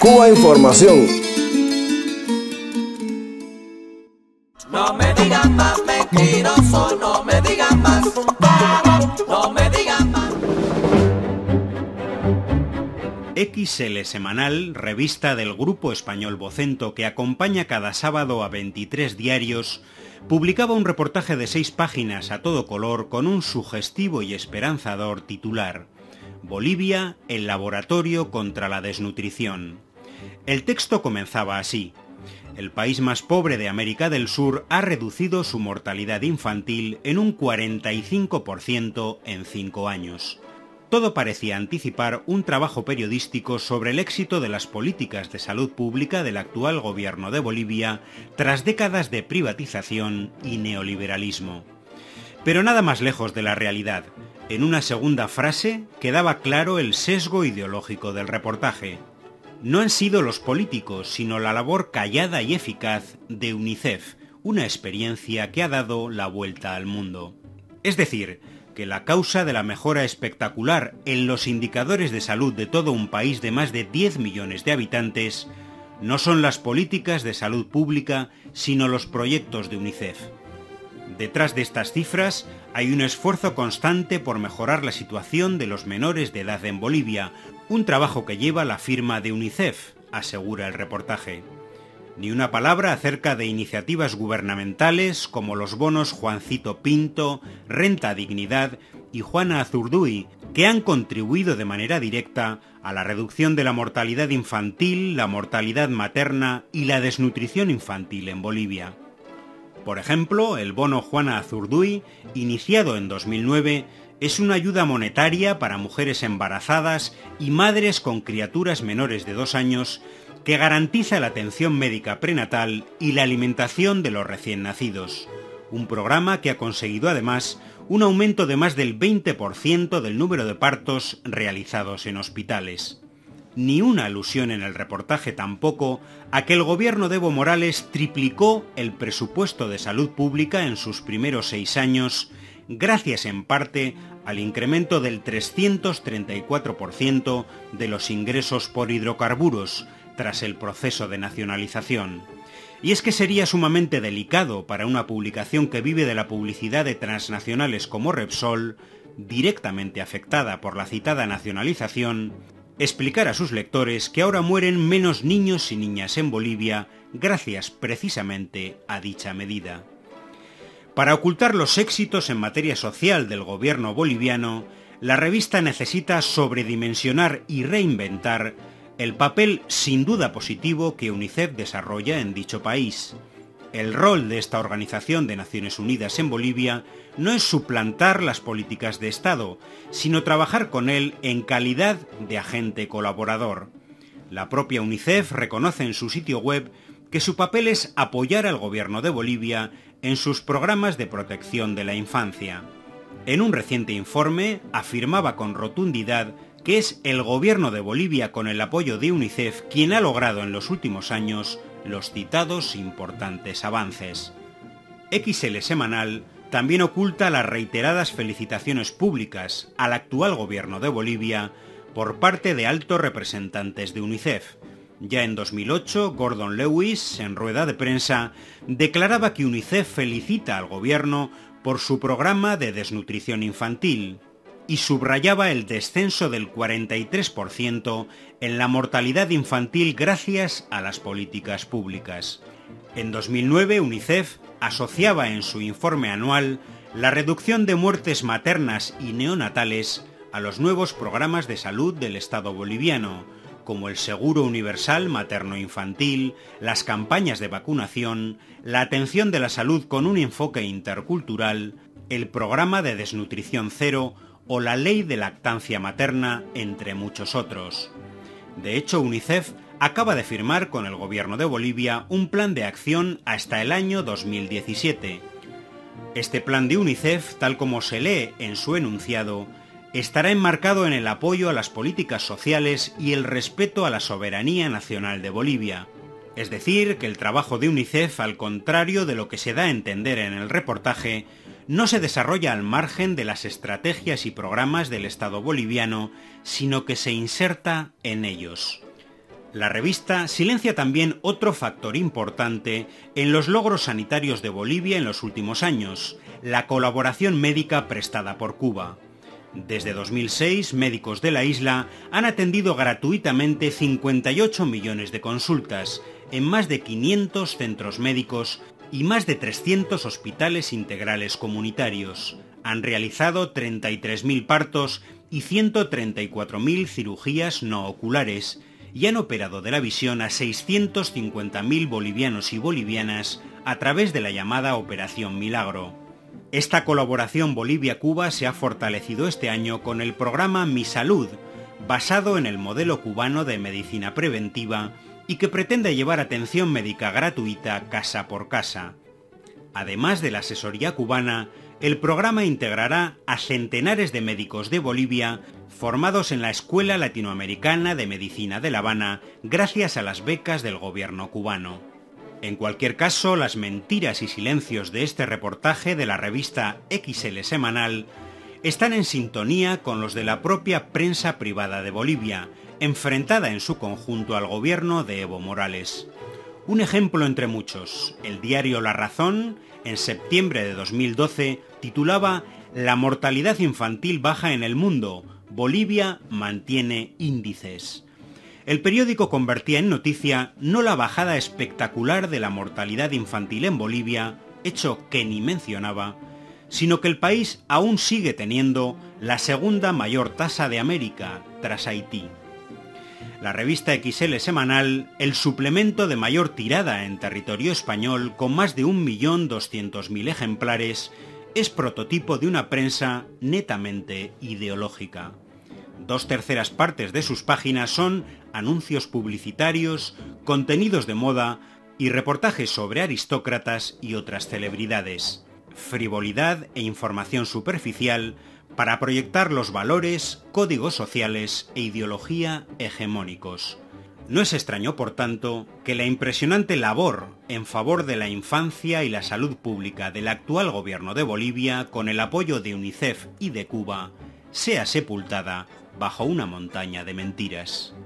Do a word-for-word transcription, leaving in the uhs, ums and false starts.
Cuba Información. No me digan más mentiroso, no me digan más, no me digan más. Equis ele Semanal, revista del Grupo Español Vocento que acompaña cada sábado a veintitrés diarios, publicaba un reportaje de seis páginas a todo color con un sugestivo y esperanzador titular: Bolivia, el laboratorio contra la desnutrición. El texto comenzaba así: el país más pobre de América del Sur ha reducido su mortalidad infantil en un cuarenta y cinco por ciento en cinco años. Todo parecía anticipar un trabajo periodístico sobre el éxito de las políticas de salud pública del actual gobierno de Bolivia tras décadas de privatización y neoliberalismo. Pero nada más lejos de la realidad. En una segunda frase quedaba claro el sesgo ideológico del reportaje. No han sido los políticos, sino la labor callada y eficaz de UNICEF, una experiencia que ha dado la vuelta al mundo. Es decir, que la causa de la mejora espectacular en los indicadores de salud de todo un país de más de diez millones de habitantes no son las políticas de salud pública, sino los proyectos de UNICEF. Detrás de estas cifras hay un esfuerzo constante por mejorar la situación de los menores de edad en Bolivia, un trabajo que lleva la firma de UNICEF, asegura el reportaje. Ni una palabra acerca de iniciativas gubernamentales como los bonos Juancito Pinto, Renta Dignidad y Juana Azurduy, que han contribuido de manera directa a la reducción de la mortalidad infantil, la mortalidad materna y la desnutrición infantil en Bolivia. Por ejemplo, el bono Juana Azurduy, iniciado en dos mil nueve, es una ayuda monetaria para mujeres embarazadas y madres con criaturas menores de dos años que garantiza la atención médica prenatal y la alimentación de los recién nacidos. Un programa que ha conseguido además un aumento de más del veinte por ciento del número de partos realizados en hospitales. Ni una alusión en el reportaje tampoco a que el gobierno de Evo Morales triplicó el presupuesto de salud pública en sus primeros seis años, gracias en parte al incremento del trescientos treinta y cuatro por ciento de los ingresos por hidrocarburos tras el proceso de nacionalización. Y es que sería sumamente delicado para una publicación que vive de la publicidad de transnacionales como Repsol, directamente afectada por la citada nacionalización, explicar a sus lectores que ahora mueren menos niños y niñas en Bolivia gracias precisamente a dicha medida. Para ocultar los éxitos en materia social del gobierno boliviano, la revista necesita sobredimensionar y reinventar el papel sin duda positivo que UNICEF desarrolla en dicho país. El rol de esta Organización de Naciones Unidas en Bolivia no es suplantar las políticas de Estado, sino trabajar con él en calidad de agente colaborador. La propia UNICEF reconoce en su sitio web que su papel es apoyar al gobierno de Bolivia en sus programas de protección de la infancia. En un reciente informe afirmaba con rotundidad que es el gobierno de Bolivia, con el apoyo de UNICEF, quien ha logrado en los últimos años los citados importantes avances. Equis ele Semanal también oculta las reiteradas felicitaciones públicas al actual gobierno de Bolivia por parte de altos representantes de UNICEF. Ya en dos mil ocho, Gordon Lewis, en rueda de prensa, declaraba que UNICEF felicita al gobierno por su programa de desnutrición infantil y subrayaba el descenso del cuarenta y tres por ciento en la mortalidad infantil gracias a las políticas públicas. En dos mil nueve, UNICEF asociaba en su informe anual la reducción de muertes maternas y neonatales a los nuevos programas de salud del Estado boliviano, como el Seguro Universal Materno-Infantil, las campañas de vacunación, la atención de la salud con un enfoque intercultural, el programa de desnutrición cero o la ley de lactancia materna, entre muchos otros. De hecho, UNICEF acaba de firmar con el gobierno de Bolivia un plan de acción hasta el año dos mil diecisiete. Este plan de UNICEF, tal como se lee en su enunciado, estará enmarcado en el apoyo a las políticas sociales y el respeto a la soberanía nacional de Bolivia. Es decir, que el trabajo de UNICEF, al contrario de lo que se da a entender en el reportaje, no se desarrolla al margen de las estrategias y programas del Estado boliviano, sino que se inserta en ellos. La revista silencia también otro factor importante en los logros sanitarios de Bolivia en los últimos años, la colaboración médica prestada por Cuba. Desde dos mil seis, médicos de la isla han atendido gratuitamente cincuenta y ocho millones de consultas en más de quinientos centros médicos y más de trescientos hospitales integrales comunitarios. Han realizado treinta y tres mil partos y ciento treinta y cuatro mil cirugías no oculares y han operado de la visión a seiscientos cincuenta mil bolivianos y bolivianas a través de la llamada Operación Milagro. Esta colaboración Bolivia-Cuba se ha fortalecido este año con el programa Mi Salud, basado en el modelo cubano de medicina preventiva y que pretende llevar atención médica gratuita casa por casa. Además de la asesoría cubana, el programa integrará a centenares de médicos de Bolivia formados en la Escuela Latinoamericana de Medicina de La Habana gracias a las becas del gobierno cubano. En cualquier caso, las mentiras y silencios de este reportaje de la revista X L Semanal están en sintonía con los de la propia prensa privada de Bolivia, enfrentada en su conjunto al gobierno de Evo Morales. Un ejemplo entre muchos, el diario La Razón, en septiembre de dos mil doce, titulaba «La mortalidad infantil baja en el mundo, Bolivia mantiene índices». El periódico convertía en noticia no la bajada espectacular de la mortalidad infantil en Bolivia, hecho que ni mencionaba, sino que el país aún sigue teniendo la segunda mayor tasa de América, tras Haití. La revista X L Semanal, el suplemento de mayor tirada en territorio español con más de un millón doscientos mil ejemplares, es prototipo de una prensa netamente ideológica. Dos terceras partes de sus páginas son anuncios publicitarios, contenidos de moda y reportajes sobre aristócratas y otras celebridades. Frivolidad e información superficial para proyectar los valores, códigos sociales e ideología hegemónicos. No es extraño, por tanto, que la impresionante labor en favor de la infancia y la salud pública del actual gobierno de Bolivia, con el apoyo de UNICEF y de Cuba, sea sepultada bajo una montaña de mentiras.